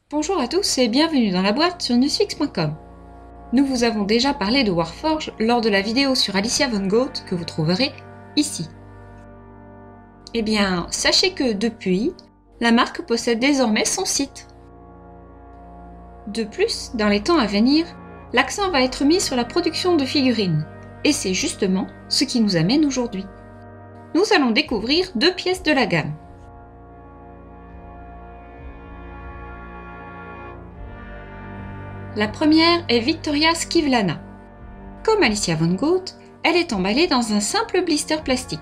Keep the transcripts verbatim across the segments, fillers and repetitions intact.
Bonjour à tous et bienvenue dans la boîte sur newsfix point com. Nous vous avons déjà parlé de Warforged lors de la vidéo sur Alicia von Goth que vous trouverez ici. Eh bien, sachez que depuis, la marque possède désormais son site. De plus, dans les temps à venir, l'accent va être mis sur la production de figurines, et c'est justement ce qui nous amène aujourd'hui. Nous allons découvrir deux pièces de la gamme. La première est Victoria Skivlana. Comme Alicia von Goth, elle est emballée dans un simple blister plastique.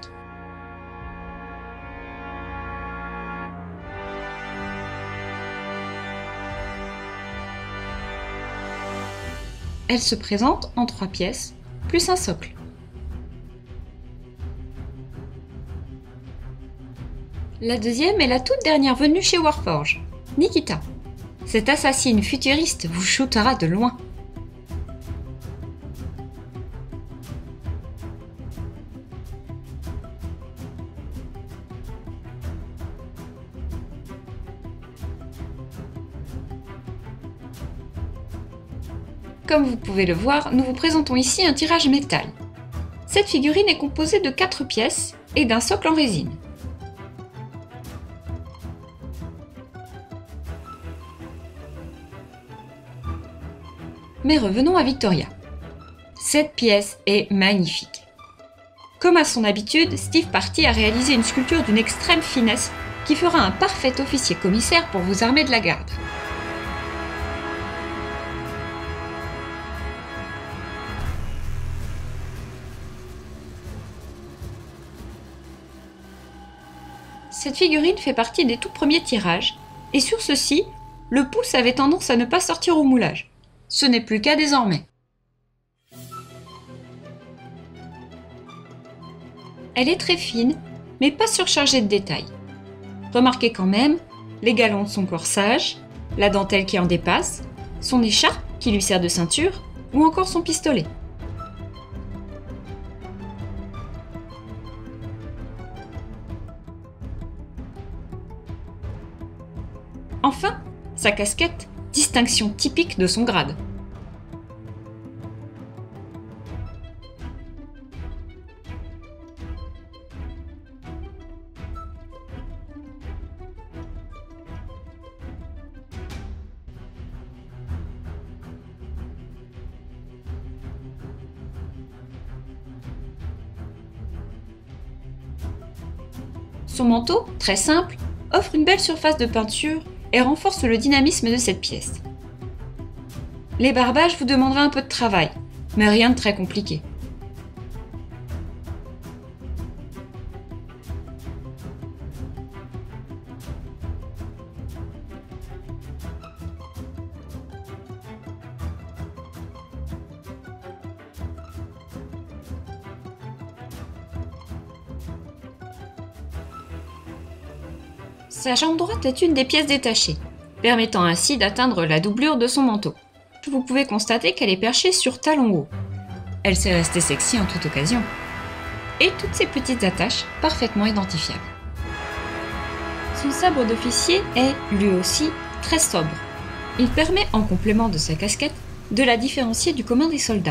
Elle se présente en trois pièces, plus un socle. La deuxième est la toute dernière venue chez Warforged, Nikita. Cette assassine futuriste vous shootera de loin. Comme vous pouvez le voir, nous vous présentons ici un tirage métal. Cette figurine est composée de quatre pièces et d'un socle en résine. Mais revenons à Victoria. Cette pièce est magnifique. Comme à son habitude, Steve Party a réalisé une sculpture d'une extrême finesse qui fera un parfait officier commissaire pour vous armer de la garde. Cette figurine fait partie des tout premiers tirages, et sur ceux-ci, le pouce avait tendance à ne pas sortir au moulage. Ce n'est plus le cas désormais. Elle est très fine, mais pas surchargée de détails. Remarquez quand même les galons de son corsage, la dentelle qui en dépasse, son écharpe qui lui sert de ceinture, ou encore son pistolet. Enfin, sa casquette, distinction typique de son grade. Son manteau, très simple, offre une belle surface de peinture et renforce le dynamisme de cette pièce. Les barbages vous demanderaient un peu de travail, mais rien de très compliqué. Sa jambe droite est une des pièces détachées, permettant ainsi d'atteindre la doublure de son manteau. Vous pouvez constater qu'elle est perchée sur talon haut. Elle sait rester sexy en toute occasion. Et toutes ces petites attaches parfaitement identifiables. Son sabre d'officier est, lui aussi, très sobre. Il permet, en complément de sa casquette, de la différencier du commun des soldats.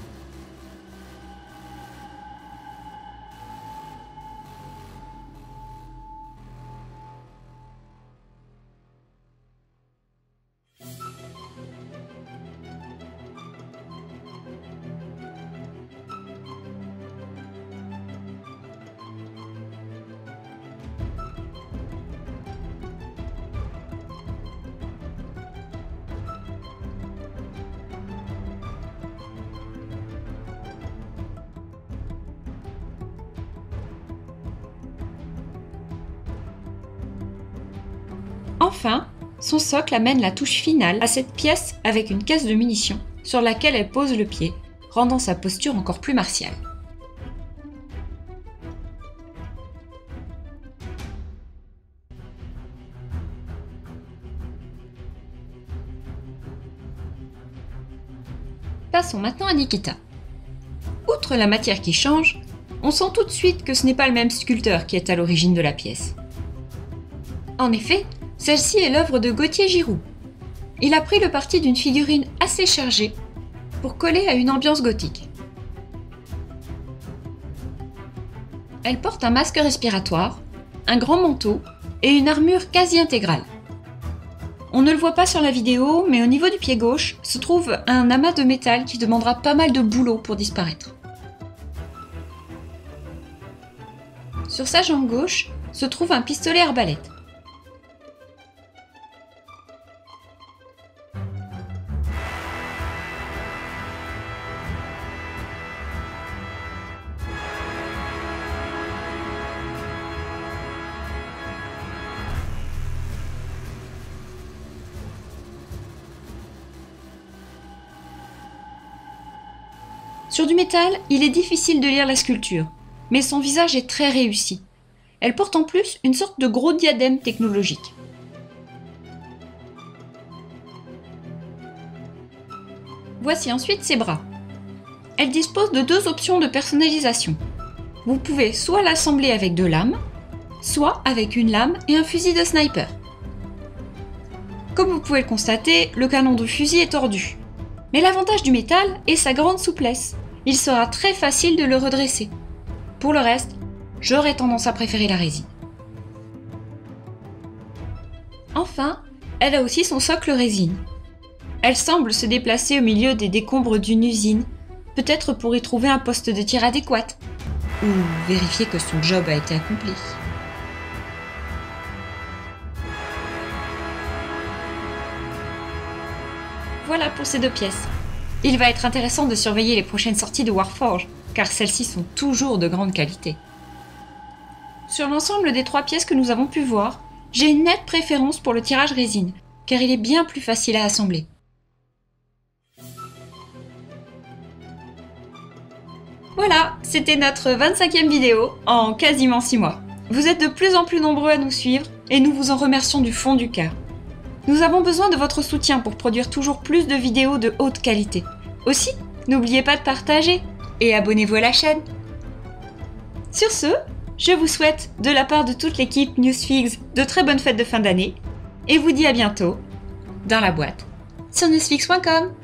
Enfin, son socle amène la touche finale à cette pièce avec une caisse de munitions sur laquelle elle pose le pied, rendant sa posture encore plus martiale. Passons maintenant à Nikita. Outre la matière qui change, on sent tout de suite que ce n'est pas le même sculpteur qui est à l'origine de la pièce. En effet, celle-ci est l'œuvre de Gauthier Giroux, il a pris le parti d'une figurine assez chargée pour coller à une ambiance gothique. Elle porte un masque respiratoire, un grand manteau et une armure quasi intégrale. On ne le voit pas sur la vidéo, mais au niveau du pied gauche se trouve un amas de métal qui demandera pas mal de boulot pour disparaître. Sur sa jambe gauche se trouve un pistolet arbalète. Sur du métal, il est difficile de lire la sculpture, mais son visage est très réussi. Elle porte en plus une sorte de gros diadème technologique. Voici ensuite ses bras. Elle dispose de deux options de personnalisation. Vous pouvez soit l'assembler avec deux lames, soit avec une lame et un fusil de sniper. Comme vous pouvez le constater, le canon de fusil est tordu. Mais l'avantage du métal est sa grande souplesse. Il sera très facile de le redresser. Pour le reste, j'aurais tendance à préférer la résine. Enfin, elle a aussi son socle résine. Elle semble se déplacer au milieu des décombres d'une usine, peut-être pour y trouver un poste de tir adéquat, ou vérifier que son job a été accompli. Voilà pour ces deux pièces. Il va être intéressant de surveiller les prochaines sorties de Warforged, car celles-ci sont toujours de grande qualité. Sur l'ensemble des trois pièces que nous avons pu voir, j'ai une nette préférence pour le tirage résine, car il est bien plus facile à assembler. Voilà, c'était notre vingt-cinquième vidéo en quasiment six mois. Vous êtes de plus en plus nombreux à nous suivre et nous vous en remercions du fond du cœur. Nous avons besoin de votre soutien pour produire toujours plus de vidéos de haute qualité. Aussi, n'oubliez pas de partager et abonnez-vous à la chaîne. Sur ce, je vous souhaite, de la part de toute l'équipe Newsfix, de très bonnes fêtes de fin d'année et vous dis à bientôt dans la boîte sur newsfix point com.